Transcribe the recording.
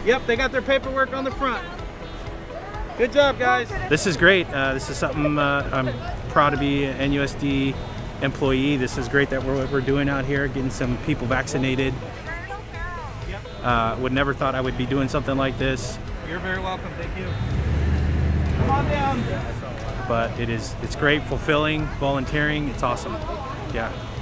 Yep, they got their paperwork on the front. Good job, guys. This is great. This is something I'm proud to be an NUSD employee. This is great that we're doing out here, getting some people vaccinated. Would never thought I would be doing something like this. You're very welcome. Thank you. Come on down. But it's great, fulfilling, volunteering. It's awesome. Yeah.